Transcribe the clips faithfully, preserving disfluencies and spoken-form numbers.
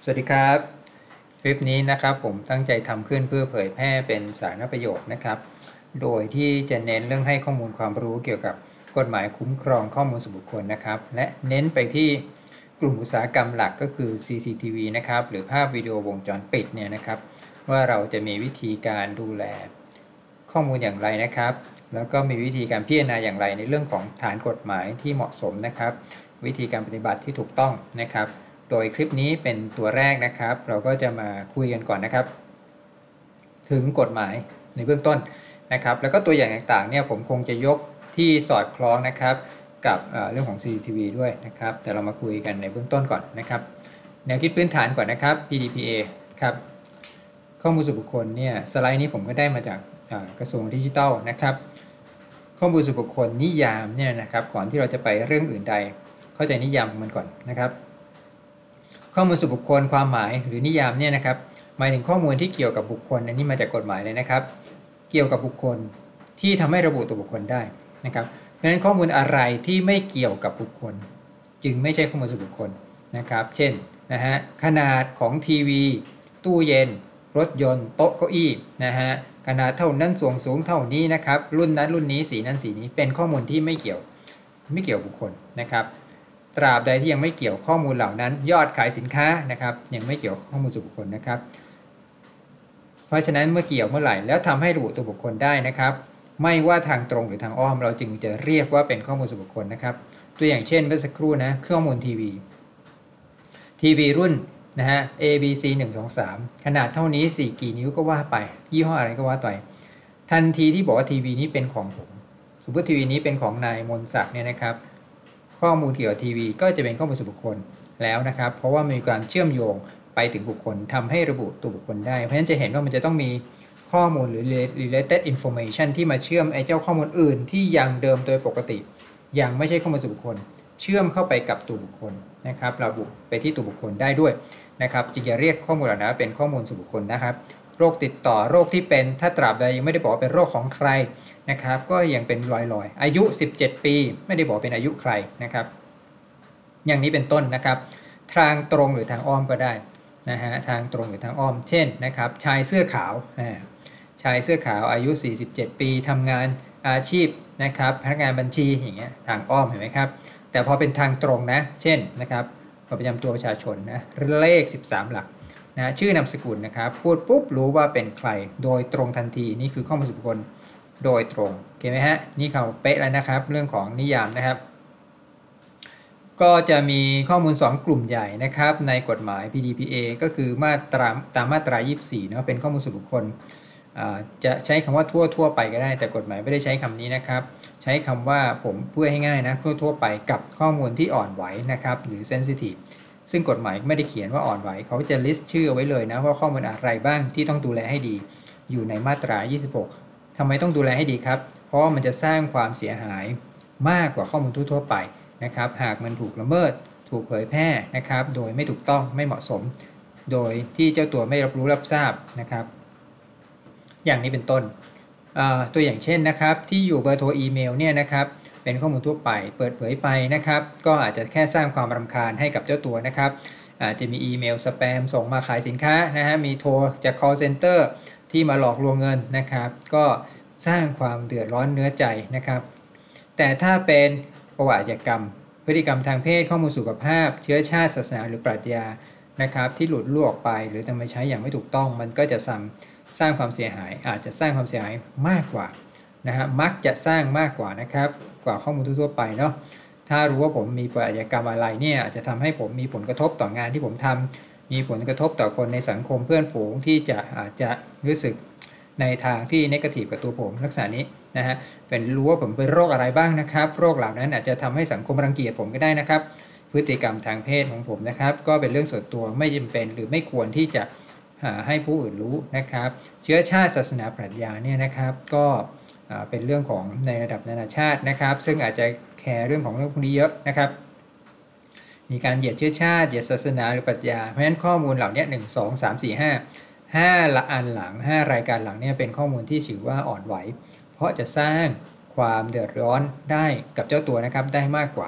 วัสดีครับคลิปนี้นะครับผมตั้งใจทำขึ้นเพื่อเผยแพร่เป็นสาธารณประโยชน์นะครับโดยที่จะเน้นเรื่องให้ข้อมูลความรู้เกี่ยวกับกฎหมายคุ้มครองข้อมูลส่วนบุคคลนะครับและเน้นไปที่กลุ่มอุตสาหกรรมหลักก็คือ ซี ซี ที วี นะครับหรือภาพวิดีโอวงจรปิดเนี่ยนะครับว่าเราจะมีวิธีการดูแลข้อมูลอย่างไรนะครับแล้วก็มีวิธีการพิจารณาอย่างไรในเรื่องของฐานกฎหมายที่เหมาะสมนะครับวิธีการปฏิบัติที่ถูกต้องนะครับโดยคลิปนี้เป็นตัวแรกนะครับเราก็จะมาคุยกันก่อนนะครับถึงกฎหมายในเบื้องต้นนะครับแล้วก็ตัวอย่างต่างๆเนี่ยผมคงจะยกที่สอดคล้องนะครับกับเรื่องของ ซี ซี ที วี ด้วยนะครับแต่เรามาคุยกันในเบื้องต้นก่อนนะครับแนวคิดพื้นฐานก่อนนะครับ พี ดี พี เอ ครับข้อมูลส่วนบุคคลเนี่ยสไลด์นี้ผมก็ได้มาจากกระทรวงดิจิทัลนะครับข้อมูลส่วนบุคคลนิยามเนี่ยนะครับก่อนที่เราจะไปเรื่องอื่นใดเข้าใจนิยามมันก่อนนะครับข้อมูลส่วนบุคคลความหมายหรือนิยามเนี่ยนะครับหมายถึงข้อมูลที่เกี่ยวกับบุคคลอันนี้มาจากกฎหมายเลยนะครับเกี่ยวกับบุคคลที่ทำให้ระบุตัวบุคคลได้นะครับเพราะฉะนั้นข้อมูลอะไรที่ไม่เกี่ยวกับบุคคลจึงไม่ใช่ข้อมูลส่วนบุคคลนะครับเช่นนะฮะขนาดของทีวีตู้เย็นรถยนต์โต๊ะเก้าอี้นะฮะขนาดเท่านั้นสูงสูงเท่านี้นะครับรุ่นนั้นรุ่นนี้สีนั้นสีนี้เป็นข้อมูลที่ไม่เกี่ยวไม่เกี่ยวบุคคลนะครับตราบใดที่ยังไม่เกี่ยวข้อมูลเหล่านั้นยอดขายสินค้านะครับยังไม่เกี่ยวข้อมูลส่วนบุคคลนะครับเพราะฉะนั้นเมื่อเกี่ยวเมื่อไหร่แล้วทำให้ระบุตัวบุคคลได้นะครับไม่ว่าทางตรงหรือทางอ้อมเราจึงจะเรียกว่าเป็นข้อมูลส่วนบุคคลนะครับตัวอย่างเช่นเมื่อสักครู่นะข้อมูลทีวีทีวีรุ่นนะฮะ A B C หนึ่ง สอง สามขนาดเท่านี้สี่กี่นิ้วก็ว่าไปยี่ห้ออะไรก็ว่าไปทันทีที่บอกว่าทีวีนี้เป็นของผมสมมติทีวีนี้เป็นของนายมนศักดิ์เนี่ยนะครับข้อมูลเกี่ยวกับทีวีก็จะเป็นข้อมูลส่วนบุคคลแล้วนะครับเพราะว่ามีการเชื่อมโยงไปถึงบุคคลทำให้ระบุตัวบุคคลได้เพราะฉะนั้นจะเห็นว่ามันจะต้องมีข้อมูลหรือ related information ที่มาเชื่อมไอ้เจ้าข้อมูลอื่นที่ยังเดิมโดยปกติยังไม่ใช่ข้อมูลส่วนบุคคลเชื่อมเข้าไปกับตัวบุคคลนะครับระบุไปที่ตัวบุคคลได้ด้วยนะครับจึงจะเรียกข้อมูลเหล่านั้นเป็นข้อมูลส่วนบุคคลนะครับโรคติดต่อโรคที่เป็นถ้าตราบใดยังไม่ได้บอกว่าเป็นโรคของใครนะครับก็ยังเป็นลอยๆอายุสิบเจ็ดปีไม่ได้บอกเป็นอายุใครนะครับอย่างนี้เป็นต้นนะครับทางตรงหรือทางอ้อมก็ได้นะฮะทางตรงหรือทางอ้อมเช่นนะครับชายเสื้อขาวชายเสื้อขาวอายุสี่สิบเจ็ดปีทำงานอาชีพนะครับพนักงานบัญชีอย่างเงี้ยทางอ้อมเห็นไหมครับแต่พอเป็นทางตรงนะเช่นนะครับบัตรประจำตัวประชาชนนะเลขสิบสามหลักนะชื่อนามสกุลนะครับพูดปุ๊บรู้ว่าเป็นใครโดยตรงทันทีนี่คือข้อมูลส่วนบุคคลโดยตรงโอเคไหมฮะนี่เขาเป๊ะแล้วนะครับเรื่องของนิยามนะครับก็จะมีข้อมูลสองกลุ่มใหญ่นะครับในกฎหมาย พี ดี พี เอ ก็คือมาตราตามมาตรายี่สิบสี่เนาะเป็นข้อมูลส่วนบุคคลจะใช้คำว่าทั่วทั่วไปก็ได้แต่กฎหมายไม่ได้ใช้คำนี้นะครับใช้คำว่าผมพูดให้ง่ายนะทั่วทั่วไปกับข้อมูลที่อ่อนไหวนะครับหรือ sensitive ซึ่งกฎหมายไม่ได้เขียนว่าอ่อนไหวเขาจะ list ชื่อเอาไว้เลยนะว่าข้อมูลอะไรบ้างที่ต้องดูแลให้ดีอยู่ในมาตรายี่สิบหกทำไมต้องดูแลให้ดีครับเพราะมันจะสร้างความเสียหายมากกว่าข้อมูลทั่วไปนะครับหากมันถูกละเมิดถูกเผยแพร่นะครับโดยไม่ถูกต้องไม่เหมาะสมโดยที่เจ้าตัวไม่รับรู้รับทราบนะครับอย่างนี้เป็นต้นตัวอย่างเช่นนะครับที่อยู่เบอร์โทรอีเมลเนี่ยนะครับเป็นข้อมูลทั่วไปเปิดเผยไปนะครับก็อาจจะแค่สร้างความรำคาญให้กับเจ้าตัวนะครับอาจจะมีอีเมลสแปมส่งมาขายสินค้านะฮะมีโทรจาก call center ที่มาหลอกลวงเงินนะครับก็สร้างความเดือดร้อนเนื้อใจนะครับแต่ถ้าเป็นประวัติอาชญากรรมพฤติกรรมทางเพศข้อมูลสุขภาพเชื้อชาติศาสนาหรือปรัชญานะครับที่หลุดล่วงออกไปหรือนำมาใช้อย่างไม่ถูกต้องมันก็จะสร้างสร้างความเสียหายอาจจะสร้างความเสียหายมากกว่านะฮะมักจะสร้างมากกว่านะครับกว่าข้อมูลทั่วไปเนาะถ้ารู้ว่าผมมีประวัติอาชญากรรมอะไรเนี่ยอาจจะทำให้ผมมีผลกระทบต่องานที่ผมทำมีผลกระทบต่อคนในสังคมเพื่อนฝูงที่จะอาจจะรู้สึกในทางที่เนกาทีฟกับตัวผมลักษณะนี้นะฮะเป็นรู้ว่าผมเป็นโรคอะไรบ้างนะครับโรคเหล่านั้นอาจจะทำให้สังคมรังเกียจผมก็ได้นะครับพฤติกรรมทางเพศของผมนะครับก็เป็นเรื่องส่วนตัวไม่จำเป็นหรือไม่ควรที่จะให้ผู้อื่นรู้นะครับเชื้อชาติศาสนาปรัชญาเนี่ยนะครับก็เป็นเรื่องของในระดับนานาชาตินะครับซึ่งอาจจะแคร์เรื่องของเรื่องพวกนี้เยอะนะครับมีการเหยียดเชื้อชาติเหยียดศาสนาหรือปรัชญาเพราะฉะนั้นข้อมูลเหล่านี้หนึ่ง สอง สาม สี่ ห้า ห้าละอันหลังห้ารายการหลังเนี่ยเป็นข้อมูลที่ถือว่าอ่อนไหวเพราะจะสร้างความเดือดร้อนได้กับเจ้าตัวนะครับได้มากกว่า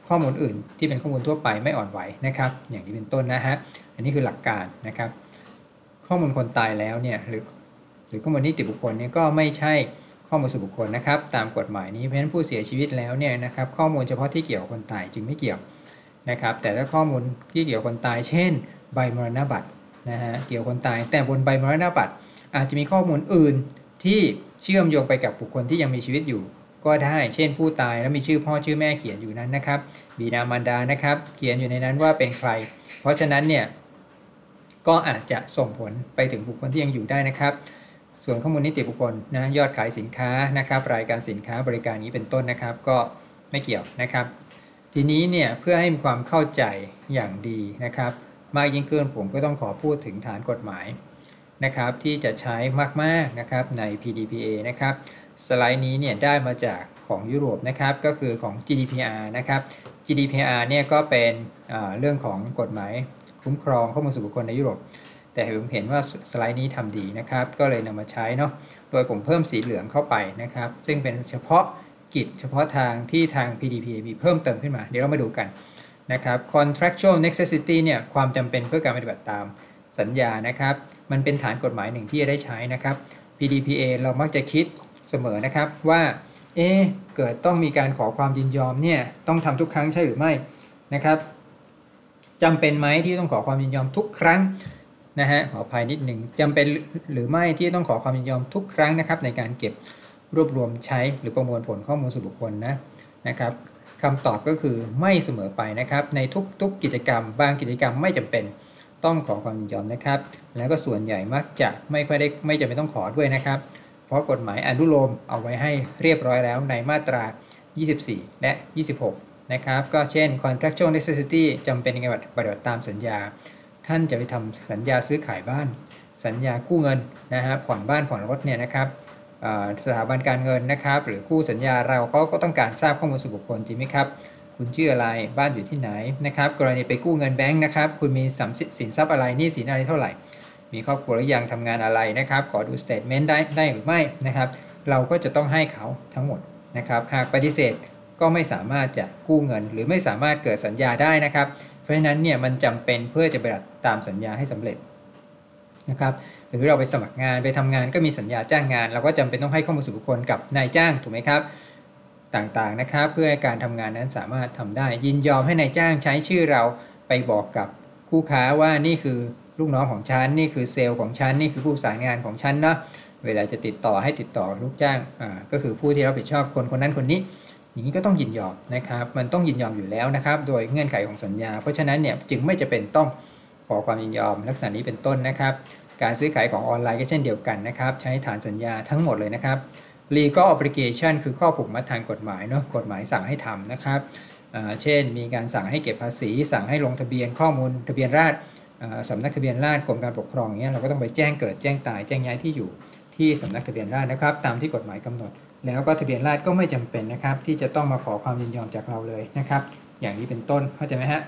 ข้อมูลอื่นที่เป็นข้อมูลทั่วไปไม่อ่อนไหวนะครับอย่างนี้เป็นต้นนะฮะอันนี้คือหลักการนะครับข้อมูลคนตายแล้วเนี่ยหรือหรือข้อมูลนิติบุคคลเนี่ยก็ไม่ใช่ข้อมูลส่วนบุคคลนะครับตามกฎหมายนี้เพราะฉะนั้นผู้เสียชีวิตแล้วเนี่ยนะครับข้อมูลเฉพาะที่เกี่ยวกับคนตายจึงไม่เกี่ยวนะครับแต่ถ้าข้อมูลที่เกี่ยวกับคนตายเช่นใบมรณบัตรนะฮะเกี่ยวกับคนตายแต่บนใบมรณบัตรอาจจะมีข้อมูลอื่นที่เชื่อมโยงไปกับบุคคลที่ยังมีชีวิตอยู่ก็ได้เช่นผู้ตายแล้วมีชื่อพ่อชื่อแม่เขียนอยู่นั้นนะครับบิดามารดานะครับเขียนอยู่ในนั้นว่าเป็นใครเพราะฉะนั้นเนี่ยก็อาจจะส่งผลไปถึงบุคคลที่ยังอยู่ได้นะครับส่วนข้อมูลนิติบุคคลนะยอดขายสินค้านะครับรายการสินค้าบริการนี้เป็นต้นนะครับก็ไม่เกี่ยวนะครับทีนี้เนี่ยเพื่อให้มีความเข้าใจอย่างดีนะครับมากยิ่งขึ้นผมก็ต้องขอพูดถึงฐานกฎหมายนะครับที่จะใช้มากๆนะครับใน พี ดี พี เอ นะครับสไลด์นี้เนี่ยได้มาจากของยุโรปนะครับก็คือของ จี ดี พี อาร์ นะครับ จี ดี พี อาร์ เนี่ยก็เป็นเรื่องของกฎหมายคุ้มครองข้อมูลส่วนบุคคลในยุโรปแต่ผมเห็นว่าสไลด์นี้ทำดีนะครับก็เลยนำมาใช้เนาะโดยผมเพิ่มสีเหลืองเข้าไปนะครับซึ่งเป็นเฉพาะกิจเฉพาะทางที่ทาง พี ดี พี เอ มีเพิ่มเติมขึ้นมาเดี๋ยวเรามาดูกันนะครับ contractual necessity เนี่ยความจำเป็นเพื่อการปฏิบัติตามสัญญานะครับมันเป็นฐานกฎหมายหนึ่งที่จะได้ใช้นะครับ พี ดี พี เอ เรามักจะคิดเสมอนะครับว่าเอ๊ะเกิดต้องมีการขอความยินยอมเนี่ยต้องทำทุกครั้งใช่หรือไม่นะครับจำเป็นไหมที่ต้องขอความยินยอมทุกครั้งนะฮะขออภัยนิดหนึ่งจำเป็นหรือไม่ที่ต้องขอความยินยอมทุกครั้งนะครับในการเก็บรวบรวมใช้หรือประมวลผลข้อมูลส่วนบุคคลนะนะครับคำตอบก็คือไม่เสมอไปนะครับในทุกๆกิจกรรมบางกิจกรรมไม่จำเป็นต้องขอความยินยอมนะครับแล้วก็ส่วนใหญ่มักจะไม่ค่อยได้ไม่จำเป็นต้องขอด้วยนะครับเพราะกฎหมายอนุโลมเอาไว้ให้เรียบร้อยแล้วในมาตรายี่สิบสี่และยี่สิบหกนะครับก็เช่น contractual necessity จำเป็นในการปฏิบัติตามสัญญาท่านจะไปทำสัญญาซื้อขายบ้านสัญญากู้เงินนะฮะผ่อนบ้านผ่อนรถเนี่ยนะครับสถาบันการเงินนะครับหรือคู่สัญญาเราก็ก็ต้องการทราบข้อมูลส่วนบุคคลจริงไหมครับคุณชื่ออะไรบ้านอยู่ที่ไหนนะครับกรณีไปกู้เงินแบงค์นะครับคุณมีสินทรัพย์อะไรหนี้สินอะไรเท่าไหร่มีครอบครัวหรือยังทำงานอะไรนะครับขอดูสเตทเมนต์ได้ได้หรือไม่นะครับเราก็จะต้องให้เขาทั้งหมดนะครับหากปฏิเสธก็ไม่สามารถจะกู้เงินหรือไม่สามารถเกิดสัญญาได้นะครับเพราะฉะนั้นเนี่ยมันจำเป็นเพื่อจะปฏิบัติตามสัญญาให้สำเร็จนะครับหรือเราไปสมัครงานไปทำงานก็มีสัญญาจ้างงานเราก็จำเป็นต้องให้ข้อมูลส่วนบุคคลกับนายจ้างถูกไหมครับต่างๆนะครับเพื่อให้การทำงานนั้นสามารถทำได้ยินยอมให้นายจ้างใช้ชื่อเราไปบอกกับคู่ค้าว่านี่คือลูกน้องของฉันนี่คือเซลล์ของฉันนี่คือผู้ประสานงานของฉันนะเวลาจะติดต่อให้ติดต่อลูกจ้างอ่าก็คือผู้ที่รับผิดชอบคนคนนั้นคนนี้อย่างนี้ก็ต้องยินยอมนะครับมันต้องยินยอมอยู่แล้วนะครับโดยเงื่อนไขของสัญญาเพราะฉะนั้นเนี่ยจึงไม่จะเป็นต้องขอความยินยอมลักษณะนี้เป็นต้นนะครับการซื้อขายของออนไลน์ก็เช่นเดียวกันนะครับใช้ฐานสัญญาทั้งหมดเลยนะครับ legal obligation คือข้อผูกมัดทางกฎหมายเนาะกฎหมายสั่งให้ทำนะครับเช่นมีการสั่งให้เก็บภาษีสั่งให้ลงทะเบียนข้อมูลทะเบียนราษฎร์สำนักทะเบียนราษฎร์กรมการปกครองเงี้ยเราก็ต้องไปแจ้งเกิดแจ้งตายแจ้งย้ายที่อยู่ที่สำนักทะเบียนราษฎร์นะครับตามที่กฎหมายกำหนดแล้วก็ทะเบียนราษฎร์ก็ไม่จำเป็นนะครับที่จะต้องมาขอความยินยอมจากเราเลยนะครับอย่างนี้เป็นต้นเข้าใจไหมฮะ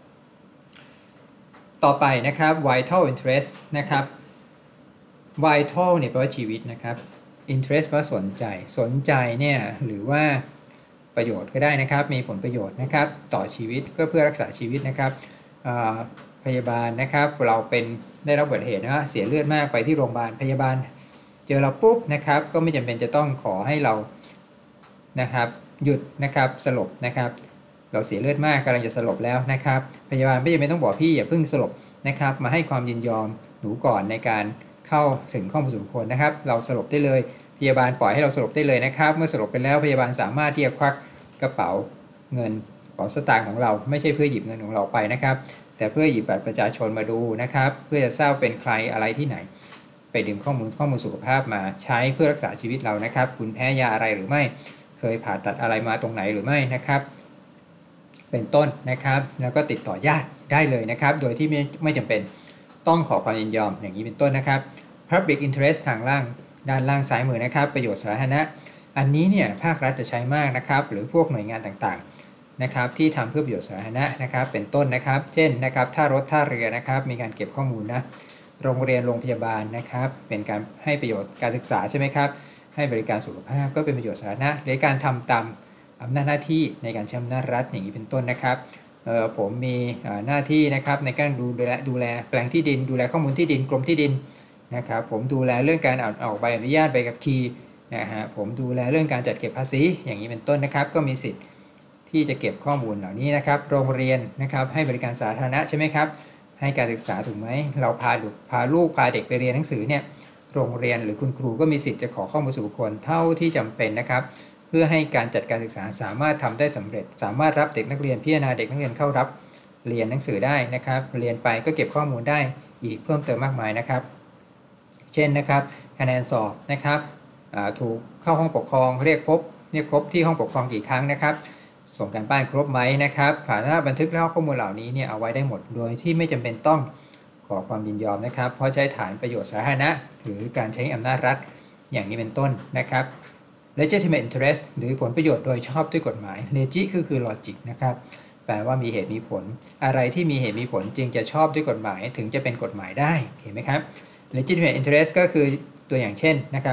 ต่อไปนะครับ vital interest นะครับ vital เนี่ยแปลว่าชีวิตนะครับ interest แปลว่าสนใจสนใจเนี่ยหรือว่าประโยชน์ก็ได้นะครับมีผลประโยชน์นะครับต่อชีวิตก็เพื่อรักษาชีวิตนะครับพยาบาลนะครับเราเป็นได้รับอุบัติเหตุนะเสียเลือดมากไปที่โรงพยาบาลพยาบาลเจอเราปุ๊บนะครับก็ไม่จำเป็นจะต้องขอให้เรานะครับหยุดนะครับสลบนะครับเราเสียเลือดมากกำลังจะสลบแล้วนะครับพยาบาลไม่จำเป็นต้องบอกพี่อย่าเพิ่งสลบนะครับมาให้ความยินยอมหนูก่อนในการเข้าถึงข้อมูลส่วนบุคคลนะครับเราสลบได้เลยพยาบาลปล่อยให้เราสลบได้เลยนะครับเมื่อสลบไปแล้วพยาบาลสามารถที่จะควักกระเป๋าเงินกระเป๋าสตางค์ของเราไม่ใช่เพื่อหยิบเงินของเราไปนะครับแต่เพื่อหยิบบัตรประชาชนมาดูนะครับเพื่อจะทราบเป็นใครอะไรที่ไหนไปดึงข้อมูลข้อมูลสุขภาพมาใช้เพื่อรักษาชีวิตเรานะครับคุณแพ้ยาอะไรหรือไม่เคยผ่าตัดอะไรมาตรงไหนหรือไม่นะครับเป็นต้นนะครับแล้วก็ติดต่อญาติได้เลยนะครับโดยที่ไม่ไม่จำเป็นต้องขอความยินยอมอย่างนี้เป็นต้นนะครับ public interest ทางล่างด้านล่างซ้ายมือนะครับประโยชน์สาธารณะอันนี้เนี่ยภาครัฐจะใช้มากนะครับหรือพวกหน่วยงานต่างๆนะครับที่ทำเพื่อประโยชน์สาธารณะนะครับเป็นต้นนะครับเช่นนะครับท่ารถท่าเรือนะครับมีการเก็บข้อมูลนะโรงเรียนโรงพยาบาลนะครับเป็นการให้ประโยชน์การศึกษาใช่ไหมครับให้บริการสุขภาพก็เป็นประโยชน์สาธารณะหรือการทำตามอำนาจหน้าที่ในการใช้อำนาจรัฐอย่างนี้เป็นต้นนะครับผมมีหน้าที่นะครับในการดูแลดูแลแปลงที่ดินดูแลข้อมูลที่ดินกรมที่ดินนะครับผมดูแลเรื่องการออกใบอนุญาตใบขับขี่นะฮะผมดูแลเรื่องการจัดเก็บภาษีอย่างนี้เป็นต้นนะครับก็มีสิทธิ์ที่จะเก็บข้อมูลเหล่านี้นะครับโรงเรียนนะครับให้บริการสาธารณะใช่ไหมครับให้การศึกษาถูกไหมเราพาลูกพาลูกพาเด็กไปเรียนหนังสือเนี่ยโรงเรียนหรือคุณครูก็มีสิทธิ์จะขอข้อมูลส่วนบุคคลเท่าที่จำเป็นนะครับเพื่อให้การจัดการศึกษาสามารถทำได้สำเร็จสามารถรับเด็กนักเรียนพิจารณาเด็กนักเรียนเข้ารับเรียนหนังสือได้นะครับเรียนไปก็เก็บข้อมูลได้อีกเพิ่มเติมมากมายนะครับเช่นนะครับคะแนนสอบนะครับถูกเข้าห้องปกครองเรียกพบเรียกพบที่ห้องปกครองกี่ครั้งนะครับส่งการบ้านครบไหมนะครับสามารถบันทึกเล่าข้อมูลเหล่านี้เนี่ยเอาไว้ได้หมดโดยที่ไม่จำเป็นต้องขอความยินยอมนะครับเพราะใช้ฐานประโยชน์สาธารณะหรือการใช้อำนาจรัฐอย่างนี้เป็นต้นนะครับ legitimate interest หรือผลประโยชน์โดยชอบด้วยกฎหมาย legi คือคือ logic นะครับแปลว่ามีเหตุมีผลอะไรที่มีเหตุมีผลจึงจะชอบด้วยกฎหมายถึงจะเป็นกฎหมายได้เห็นไหมครับ legitimate interest ก็คือตัวอย่างเช่นนะครับ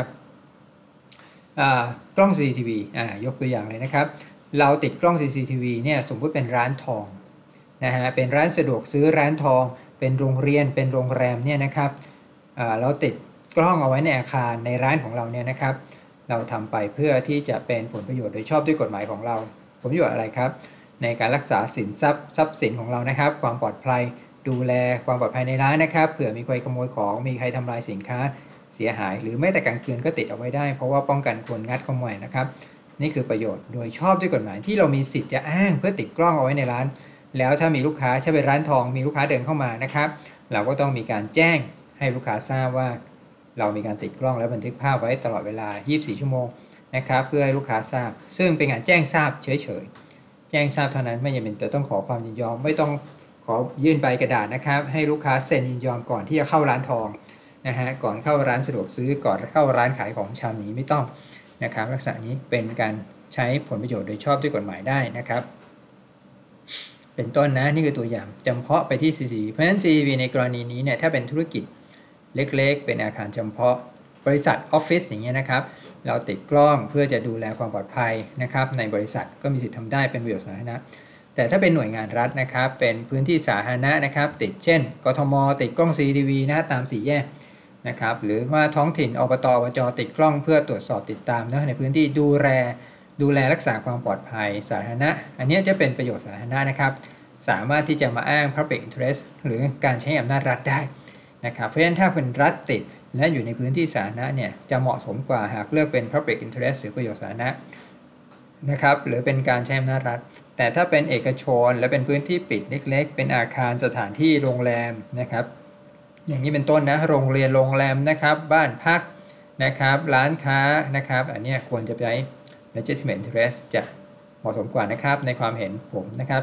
กล้อง ซี ซี ที วี ยกตัวอย่างเลยนะครับเราติดกล้อง ซี ซี ที วี เนี่ยสมมติเป็นร้านทองนะฮะเป็นร้านสะดวกซื้อร้านทองเป็นโรงเรียนเป็นโรงแรมเนี่ยนะครับเราติดกล้องเอาไว้ในอาคารในร้านของเราเนี่ยนะครับเราทำไปเพื่อที่จะเป็นผลประโยชน์โดยชอบด้วยกฎหมายของเราผลประโยชน์อะไรครับในการรักษาสินทรัพย์ทรัพย์สินของเรานะครับความปลอดภัยดูแลความปลอดภัยในร้านนะครับเผื่อมีใครขโมยของมีใครทำลายสินค้าเสียหายหรือแม้แต่กลางคืนก็ติดเอาไว้ได้เพราะว่าป้องกันคนงัดขโมยนะครับนี่คือประโยชน์โดยชอบด้วยกฎหมายที่เรามีสิทธิ์จะอ้างเพื่อติดกล้องเอาไว้ในร้านแล้วถ้ามีลูกค้าใช่เป็นร้านทองมีลูกค้าเดินเข้ามานะครับเราก็ต้องมีการแจ้งให้ลูกค้าทราบว่าเรามีการติดกล้องและบันทึกภาพไว้ตลอดเวลายี่สิบสี่ชั่วโมงนะครับเพื่อให้ลูกค้าทราบซึ่งเป็นการแจ้งทราบเฉยๆแจ้งทราบเท่านั้นไม่จำเป็นจะต้องขอความยินยอมไม่ต้องขอยื่นใบกระดาษนะครับให้ลูกค้าเซ็นยินยอมก่อนที่จะเข้าร้านทองนะฮะก่อนเข้าร้านสะดวกซื้อก่อนเข้าร้านขายของชำอย่างนี้ไม่ต้องนะครับลักษณะนี้เป็นการใช้ผลประโยชน์โดยชอบด้วยกฎหมายได้นะครับเป็นต้นนะนี่คือตัวอย่างจำเพาะไปที่ ซี ซี ที วี เพราะฉะนั้น ซี ซี ที วี ในกรณีนี้เนี่ยถ้าเป็นธุรกิจเล็กๆเป็นอาคารจำเพาะบริษัทออฟฟิศอย่างเงี้ยนะครับเราติดกล้องเพื่อจะดูแลความปลอดภัยนะครับในบริษัทก็มีสิทธิ์ทำได้เป็นประโยชน์สาธารณะแต่ถ้าเป็นหน่วยงานรัฐนะครับเป็นพื้นที่สาธารณะนะครับติดเช่นกทมติดกล้อง ซี ซี ที วี นะตามสี่แยกนะครับหรือว่าท้องถิ่นอบตอบจติดกล้องเพื่อตรวจสอบติดตามนะในพื้นที่ดูแลดูแลรักษาความปลอดภัยสาธารณะอันนี้จะเป็นประโยชน์สาธารณะนะครับสามารถที่จะมาอ้าง public interest หรือการใช้อำนาจรัฐได้นะครับเพราะฉะนั้นถ้าเป็นรัฐติดและอยู่ในพื้นที่สาธารณะเนี่ยจะเหมาะสมกว่าหากเลือกเป็น public interest หรือประโยชน์สาธารณะนะครับหรือเป็นการใช้อำนาจรัฐแต่ถ้าเป็นเอกชนและเป็นพื้นที่ปิดเล็กๆเป็นอาคารสถานที่โรงแรมนะครับอย่างนี้เป็นต้นนะโรงเรียนโรงแรมนะครับบ้านพักนะครับร้านค้านะครับอันนี้ควรจะใช้ legitimate interest จะเหมาะสมกว่านะครับในความเห็นผมนะครับ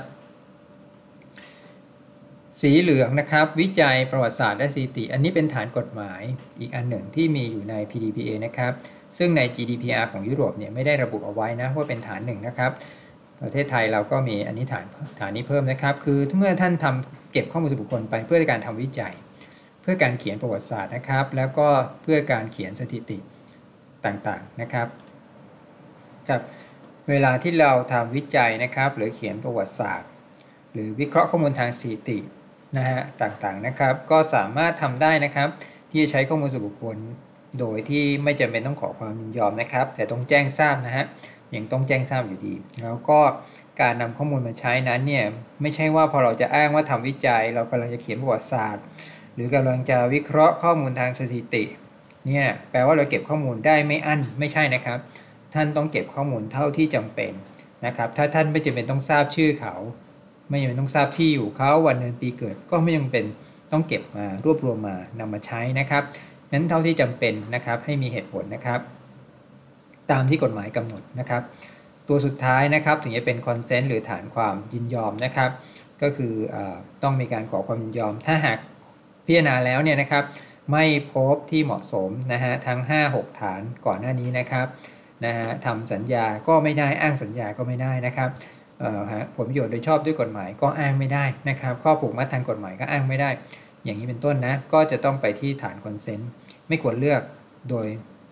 สีเหลืองนะครับวิจัยประวัติศาสตร์และสถิติอันนี้เป็นฐานกฎหมายอีกอันหนึ่งที่มีอยู่ใน พี ดี พี เอ นะครับซึ่งใน จี ดี พี อาร์ ของยุโรปเนี่ยไม่ได้ระบุเอาไว้นะว่าเป็นฐานหนึ่งนะครับประเทศไทยเราก็มีอันนี้ฐานฐานนี้เพิ่มนะครับคือเมื่อท่านทำเก็บข้อมูลส่วนบุคคลไปเพื่อการทำวิจัยเพื่อการเขียนประวัติศาสตร์นะครับแล้วก็เพื่อการเขียนสถิติต่างๆนะครับครับเวลาที่เราทำวิจัยนะครับหรือเขียนประวัติศาสตร์หรือวิเคราะห์ข้อมูลทางสถิตินะฮะต่างๆนะครับก็สามารถทำได้นะครับที่จะใช้ข้อมูลส่วนบุคคลโดยที่ไม่จำเป็นต้องขอความยินยอมนะครับแต่ต้องแจ้งทราบนะฮะยังต้องแจ้งทราบอยู่ดีแล้วก็การนำข้อมูลมาใช้นั้นเนี่ยไม่ใช่ว่าพอเราจะอ้างว่าทำวิจัยเรากำลังจะเขียนประวัติศาสตร์หรือกำลังจะวิเคราะห์ข้อมูลทางสถิติเนี่ยแปลว่าเราเก็บข้อมูลได้ไม่อั้นไม่ใช่นะครับท่านต้องเก็บข้อมูลเท่าที่จำเป็นนะครับถ้าท่านไม่จำเป็นต้องทราบชื่อเขาไม่จำเป็นต้องทราบที่อยู่เขาวันเดือนปีเกิดก็ไม่จำเป็นต้องเก็บมารวบรวมมานำมาใช้นะครับนั้นเท่าที่จำเป็นนะครับให้มีเหตุผลนะครับตามที่กฎหมายกำหนดนะครับตัวสุดท้ายนะครับถึงจะเป็นคอนเซนต์หรือฐานความยินยอมนะครับก็คืออต้องมีการขอความยินยอมถ้าหากพิจารณาแล้วเนี่ยนะครับไม่พบที่เหมาะสมนะฮะทั้ง ห้าหก ฐานก่อนหน้านี้นะครับนะฮะทำสัญญาก็ไม่ได้อ้างสัญญาก็ไม่ได้นะครับผลประโยชน์โดยชอบด้วยกฎหมายก็อ้างไม่ได้นะครับข้อผูกมัดทางกฎหมายก็อ้างไม่ได้อย่างนี้เป็นต้นนะก็จะต้องไปที่ฐานคอนเซนต์ไม่ควรเลือกโดย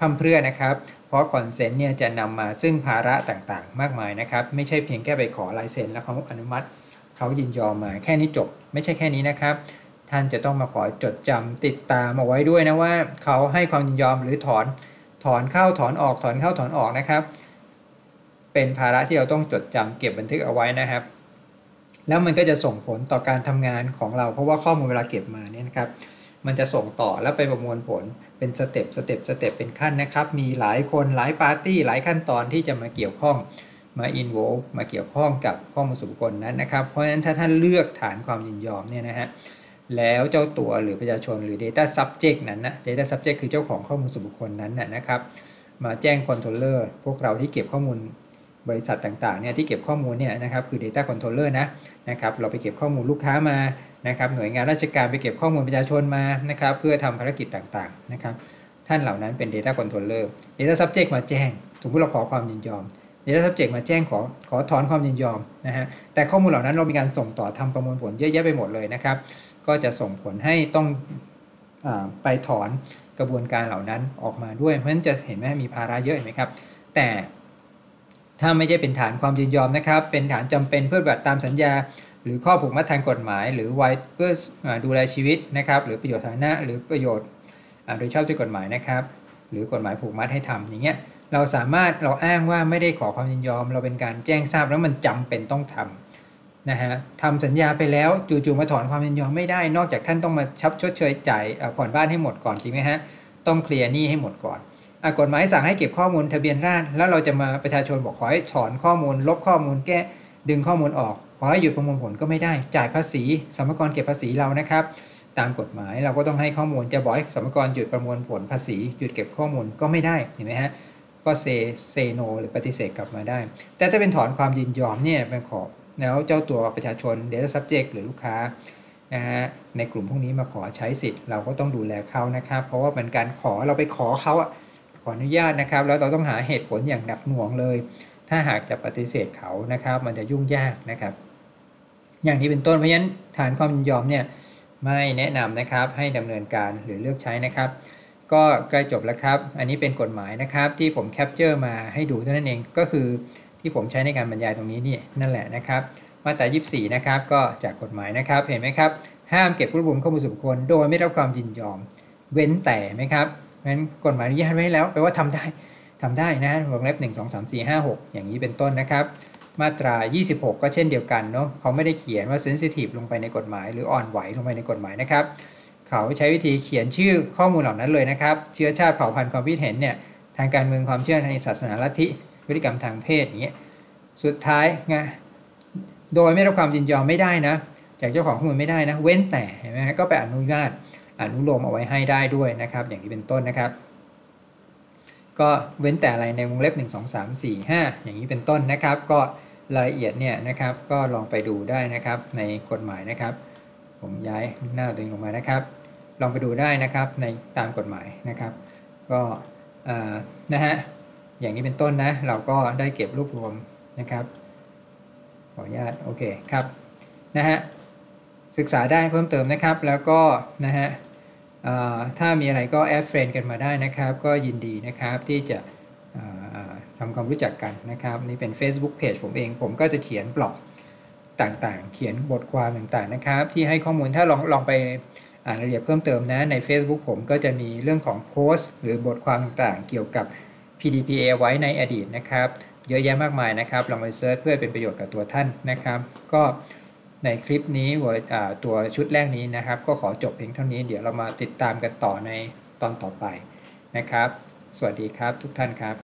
พร่ำเพรื่อนะครับเพราะคอนเซนต์เนี่ยจะนำมาซึ่งภาระต่างๆมากมายนะครับไม่ใช่เพียงแค่ไปขอลายเซ็นแล้วเขาอนุมัติเขายินยอมมาแค่นี้จบไม่ใช่แค่นี้นะครับท่านจะต้องมาขอจดจำติดตามเอาไว้ด้วยนะว่าเขาให้ความยินยอมหรือถอนถอนเข้าถอนออกถอนเข้าถอนออกนะครับเป็นภาระที่เราต้องจดจำเก็บบันทึกเอาไว้นะครับแล้วมันก็จะส่งผลต่อการทำงานของเราเพราะว่าข้อมูลเวลาเก็บมาเนี่ยนะครับมันจะส่งต่อแล้วไปประมวลผลเป็นสเต็ปสเต็ปสเต็ปเป็นขั้นนะครับมีหลายคนหลายปาร์ตี้หลายขั้นตอนที่จะมาเกี่ยวข้องมาอินโวลมาเกี่ยวข้องกับข้อมูลส่วนบุคคลนั้นนะครับเพราะฉะนั้นถ้าท่านเลือกฐานความยินยอมเนี่ยนะฮะแล้วเจ้าตัวหรือประชาชนหรือ Data Subject นั้นนะ Data Subject คือเจ้าของข้อมูลส่วนบุคคลนั้นนะครับมาแจ้ง Controller พวกเราที่เก็บข้อมูลบริษัทต่างๆเนี่ยที่เก็บข้อมูลเนี่ยนะครับคือ Data Controller นะนะครับเราไปเก็บข้อมูลลูกค้ามานะครับหน่วยงานราชการไปเก็บข้อมูลประชาชนมานะครับเพื่อทำภารกิจต่างๆนะครับท่านเหล่านั้นเป็น Data Controller Data Subject มาแจ้งสมมติเราขอความยินยอม Data Subject มาแจ้งขอขอถอนความยินยอมนะฮะแต่ข้อมูลเหล่านั้นเรามีการส่งต่อทำประมวลผลเยอะแยะไปหมดเลยนะครับก็จะส่งผลให้ต้องอาไปถอนกระบวนการเหล่านั้นออกมาด้วยเพราะฉะนั้นจะเห็นไหมมีภาระเยอะเห็นไหมครับแต่ถ้าไม่ใช่เป็นฐานความยินยอมนะครับเป็นฐานจำเป็นเพื่อปฏิบัติตามสัญญาหรือข้อผูกมัดทางกฎหมายหรือไว้เพื่อดูแลชีวิตนะครับหรือประโยชน์ฐานะหรือประโยชน์โดยชอบด้วยกฎหมายนะครับหรือกฎหมายผูกมัดให้ทำอย่างเงี้ยเราสามารถเราอ้างว่าไม่ได้ขอความยินยอมเราเป็นการแจ้งทราบแล้วมันจำเป็นต้องทำนะฮะทำสัญญาไปแล้วจู่ๆมาถอนความยินยอมไม่ได้นอกจากท่านต้องมาชับชดเชยจ่ายผ่อนบ้านให้หมดก่อนจริงไหมฮะต้องเคลียร์หนี้ให้หมดก่อนกฎหมายสั่งให้เก็บข้อมูลทะเบียนราษฎร์แล้วเราจะมาประชาชนบอกขอให้ถอนข้อมูลลบข้อมูลแก้ดึงข้อมูลออกขอให้หยุดประมวลผลก็ไม่ได้จ่ายภาษีสรรพากรเก็บภาษีเรานะครับตามกฎหมายเราก็ต้องให้ข้อมูลจะบอกให้สรรพากรหยุดประมวลผลภาษีหยุดเก็บข้อมูลก็ไม่ได้เห็นไหมฮะก็เซเซโนหรือปฏิเสธกลับมาได้แต่ถ้าเป็นถอนความยินยอมเนี่ยเป็นขอแล้วเจ้าตัวประชาชน Data Subject หรือลูกค้านะฮะในกลุ่มพวกนี้มาขอใช้สิทธิ์เราก็ต้องดูแลเขานะครับเพราะว่าเป็นการขอเราไปขอเขาอะขออนุญาตนะครับแล้วเราต้องหาเหตุผลอย่างหนักหน่วงเลยถ้าหากจะปฏิเสธเขานะครับมันจะยุ่งยากนะครับอย่างนี้เป็นต้นเพราะฉะนั้นฐานความยินยอมเนี่ยไม่แนะนำนะครับให้ดำเนินการหรือเลือกใช้นะครับก็ใกล้จบแล้วครับอันนี้เป็นกฎหมายนะครับที่ผมแคปเจอร์มาให้ดูเท่านั้นเองก็คือที่ผมใช้ในการบรรยายตรงนี้นี่นั่นแหละนะครับมาตรายี่สิบสี่นะครับก็จากกฎหมายนะครับเห็นไหมครับห้ามเก็บรวบรวมข้อมูลส่วนบุคคลโดยไม่ได้รับความยินยอมเว้นแต่ไหมครับเพราะฉะนั้นกฎหมายอนุญาตไว้แล้วแปลว่าทำได้ทำได้นะฮะวงเล็บหนึ่ง สอง สาม สี่ ห้า หกอย่างนี้เป็นต้นนะครับมาตรายี่สิบหกก็เช่นเดียวกันเนาะเขาไม่ได้เขียนว่า sensitive ลงไปในกฎหมายหรืออ่อนไหวลงไปในกฎหมายนะครับเขาใช้วิธีเขียนชื่อข้อมูลเหล่านั้นเลยนะครับเชื้อชาติเผ่าพันธุ์ความคิดเห็นเนี่ยทางการเมืองความเชื่อทางศาสนาลัทธิพฤติกรรมทางเพศอย่างเงี้ยสุดท้ายไงโดยไม่รับความยินยอมไม่ได้นะจากเจ้าของข้อมูลไม่ได้นะเว้นแต่เห็นไหมก็ไปอนุญาตอนุโลมเอาไว้ให้ได้ด้วยนะครับอย่างนี้เป็นต้นนะครับก็เว้นแต่อะไรในวงเล็บหนึ่ง สอง สาม สี่ ห้าอย่างนี้เป็นต้นนะครับก็รายละเอียดเนี่ยนะครับก็ลองไปดูได้นะครับในกฎหมายนะครับผมย้ายหน้าตัวเองลงมานะครับลองไปดูได้นะครับในตามกฎหมายนะครับก็นะฮะอย่างนี้เป็นต้นนะเราก็ได้เก็บรวบรวมนะครับขออนุญาตโอเคครับนะฮะศึกษาได้เพิ่มเติมนะครับแล้วก็นะฮะถ้ามีอะไรก็แอดเฟรนด์กันมาได้นะครับก็ยินดีนะครับที่จะทำความรู้จักกันนะครับนี่เป็น Facebook Page ผมเองผมก็จะเขียนบล็อกต่างๆเขียนบทความต่างๆนะครับที่ให้ข้อมูลถ้าลองลองไปอ่านรายละเอียดเพิ่มเติมนะใน Facebook ผมก็จะมีเรื่องของโพสต์หรือบทความต่างๆเกี่ยวกับ พี ดี พี เอ ไว้ในอดีตนะครับเยอะแยะมากมายนะครับลองไปเซิร์ชเพื่อเป็นประโยชน์กับตัวท่านนะครับก็ในคลิปนี้ตัวชุดแรกนี้นะครับก็ขอจบเพียงเท่านี้เดี๋ยวเรามาติดตามกันต่อในตอนต่อไปนะครับสวัสดีครับทุกท่านครับ